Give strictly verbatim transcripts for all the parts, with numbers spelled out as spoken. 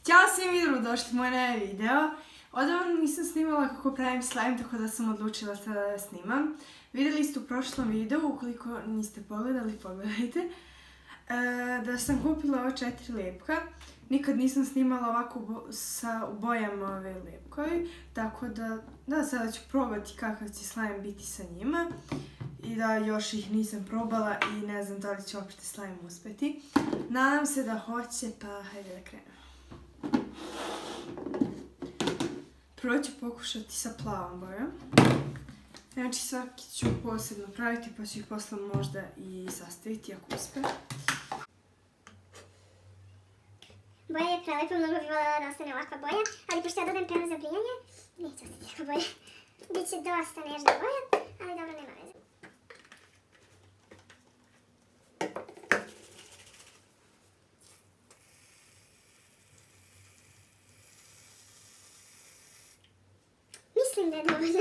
Ćao svim i dobrodošli u moj novi video. Odavno nisam snimala kako pravim slime, tako da sam odlučila sada da snimam. Vidjeli ste u prošlom videu, ukoliko niste pogledali, pogledajte, da sam kupila ova četiri lepka. Nikad nisam snimala ovako sa bojama ove lepkovi, tako da, da sada ću probati kakav će slime biti sa njima. I da još ih nisam probala i ne znam da li će uopšte slime uspeti. Nadam se da hoće, pa hajde da krenemo. Prvo ću pokušati sa plavom bojom. Znači svaki ću posebno praviti pa ću ih posle možda i sastaviti ako uspe. Boja je prelepa, mnogo bi voljela da ostane ovakva boja, ali pošto ja dodajem penu za brijanje, neće ostati takva boja. Biće dosta nežna boja, ali dobro, nema veze. Mislim da je dovoljno.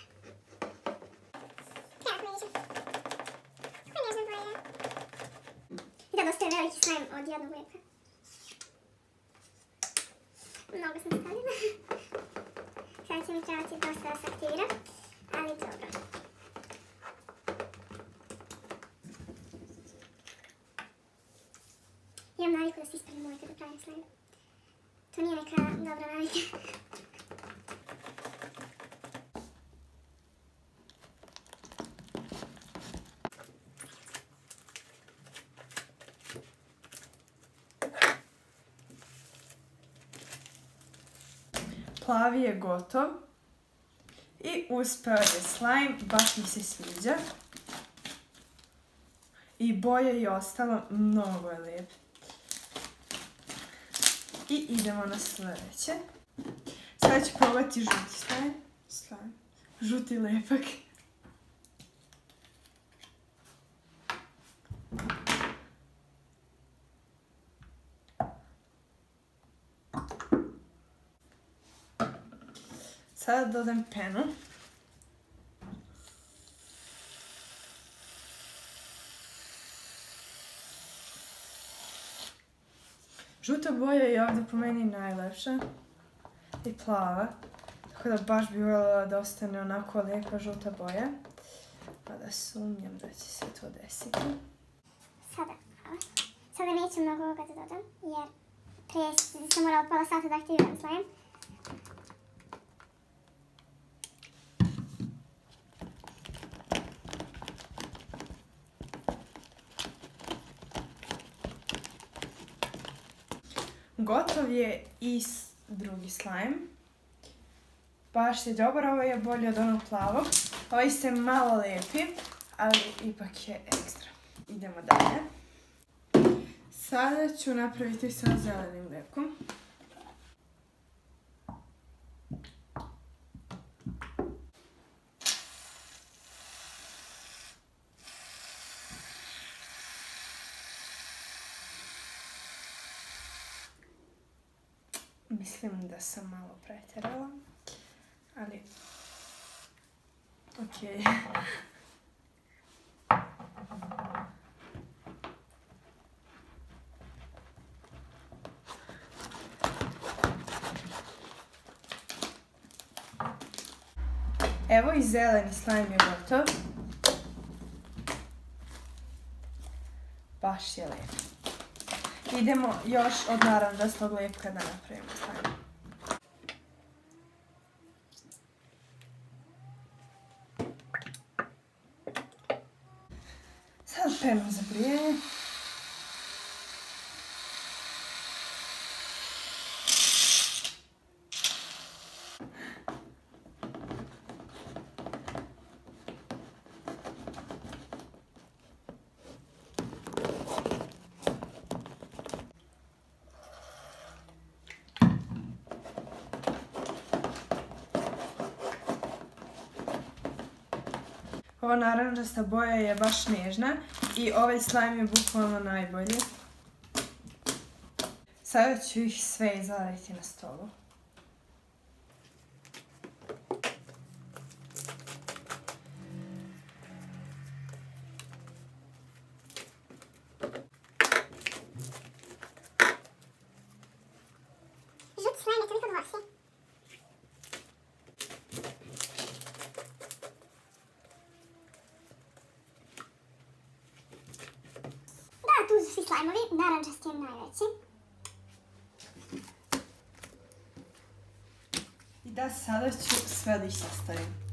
Jako nežna. Kako nežna boja? I da dosta je veliki slime od jednog lepka. Mnogo sam stavila. Sada će mi trebati dosta da se aktivira, ali dobro. Imam naviku da se ispravim moj kada pravim slime. To nije neka dobra navika. Plavi je gotov i uspeo je slime, baš mi se sviđa. I boje je ostalo, mnogo je lijep. I idemo na sljedeće. Sada ću probati žuti slime. slime. Žuti lepak. Sada dodajem penu. Žuta boja je ovdje po meni najlepša. I plava. Tako da baš bi voljela da ostane onako lijepa žuta boja. Pa da sumnjam da će se to desiti. Sada, sada neću mnogo ovoga da dodam, jer prije sam morala pola sata da aktiviram slime. Gotov je i drugi slime. Baš je dobar, ovo je bolji od onog plavog. Ovaj se malo lijepi, ali ipak je ekstra. Idemo dalje. Sada ću napraviti sa zelenim lepkom. Mislim da sam malo pretjerala, ali okej. Evo i zeleni slime je gotov. Baš je lijep. Idemo još od narandžastog lepka da napravimo slime. Sad penu za brijanje. Ova naranđasta boja je baš nježna i ovaj slime je bukvalno najbolji. Sada ću ih sve izvaliti na stolu. slajmovi, narančasti je najveći. I da, sada ću sve da ih sastavim.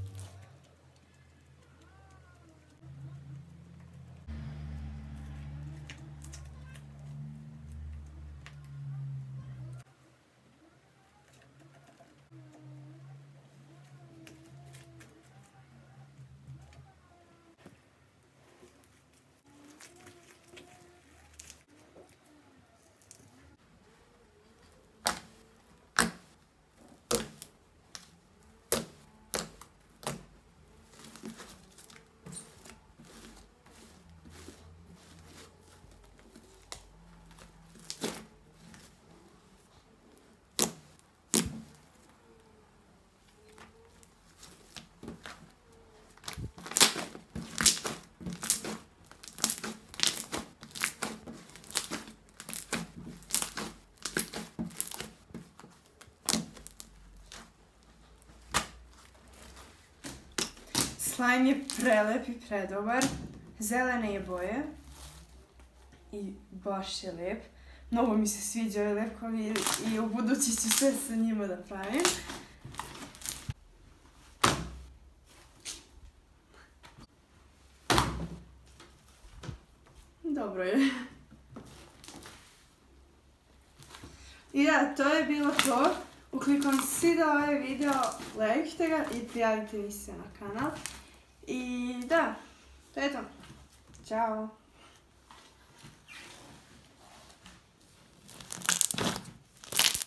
Slajm je prelep i predobar, zelene je boje i baš je lep. Mnogo mi se sviđa ovaj lepkovi i u budući ću sve sa njima da pravim. Dobro je. I da, to je bilo to. Ukoliko vam se svidio ovaj video, lajkite ga i prijavite mi se na kanal. I da, to je to. Ćao!